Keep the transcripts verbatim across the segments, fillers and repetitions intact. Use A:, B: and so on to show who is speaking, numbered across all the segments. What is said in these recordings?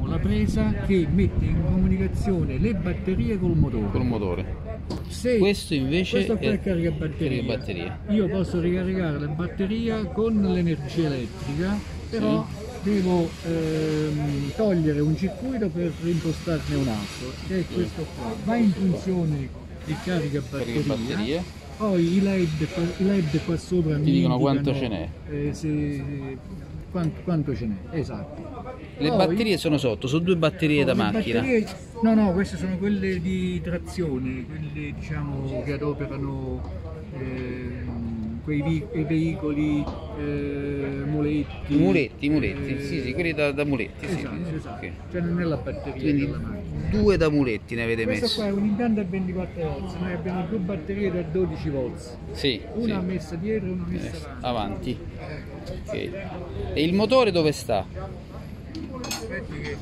A: la presa che mette in comunicazione le batterie col motore.
B: Col motore.
A: Se
B: questo invece
A: questo qua è,
B: è
A: caricabatteria.
B: caricabatteria.
A: Io posso ricaricare la batteria con l'energia elettrica, però sì. devo ehm, togliere un circuito per impostarne un altro, che è questo qua. Va in funzione il caricabatteria. Caricabatteria. Poi i led, i led qua sopra
B: ti
A: mi
B: dicono
A: indicano,
B: quanto ce n'è.
A: Eh, se, quanto, quanto ce n'è, esatto.
B: Le Poi, batterie sono sotto, sono due batterie da macchina.
A: Batterie, no, no, queste sono quelle di trazione, quelle diciamo che adoperano eh, quei, quei veicoli eh, muletti.
B: Muletti, muletti,
A: eh,
B: sì, sì, quelli da, da muletti.
A: Esatto,
B: sì,
A: esatto.
B: okay.
A: Cioè non è la batteria.
B: Quindi
A: della macchina.
B: Due da muletti ne avete
A: Questo
B: messo.
A: Questo qua è un impianto a ventiquattro volt, noi abbiamo due batterie da dodici volt.
B: Sì,
A: una
B: sì.
A: messa dietro e una messa
B: eh,
A: avanti.
B: avanti. Okay. E il motore dove sta?
A: Aspetti che...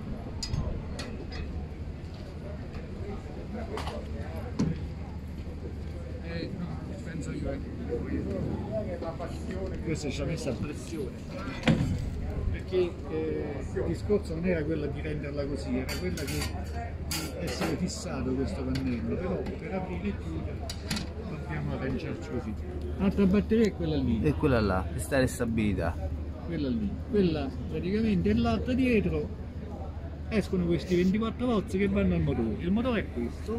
A: Eh, no, penso io è... Questo ci ha messo a pressione. Perché eh, il discorso non era quello di renderla così, era quella che di essere fissato questo pannello, però per aprire e chiudere dobbiamo arrangiarci così. L'altra batteria è quella lì.
B: E quella là, per stare stabilità.
A: Quella lì, quella praticamente, e l'altra dietro escono questi ventiquattro volt che vanno al motore. Il motore è questo.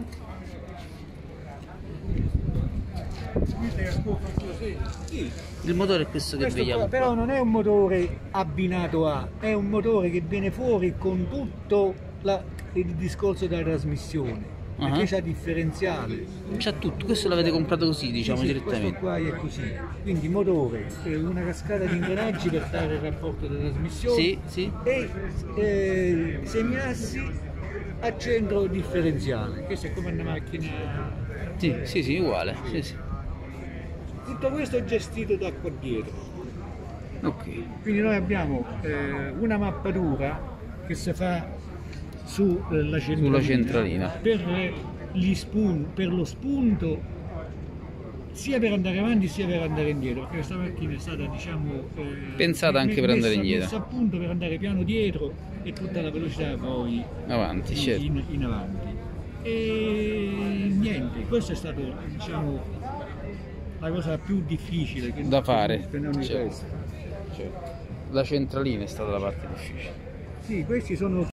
B: Sì. Il motore è questo che
A: questo
B: vediamo
A: qua, però non è un motore abbinato a, è un motore che viene fuori con tutto la, il discorso della trasmissione.
B: Uh-huh.
A: Perché c'ha differenziale.
B: C'ha tutto, questo l'avete comprato così, diciamo,
A: sì, sì,
B: direttamente.
A: Questo qua è così. Quindi motore, una cascata di ingranaggi per dare il rapporto della trasmissione.
B: Sì, sì.
A: E eh, semiassi a centro differenziale. Questa è come una macchina.
B: Sì, sì, sì, uguale. Sì, sì.
A: Tutto questo è gestito da qua dietro.
B: Ok.
A: Quindi noi abbiamo eh, una mappatura che si fa sulla centralina,
B: sulla centralina.
A: Per, gli spun, per lo spunto sia per andare avanti sia per andare indietro, perché questa macchina è stata diciamo eh,
B: pensata anche per andare indietro,
A: messa appunto per andare piano dietro e tutta la velocità poi
B: avanti,
A: in,
B: certo.
A: in, in avanti. E niente, questo è stato diciamo la cosa più difficile che
B: da fare,
A: che non
B: certo. Certo. La centralina è stata la parte difficile.
A: Sì, questi sono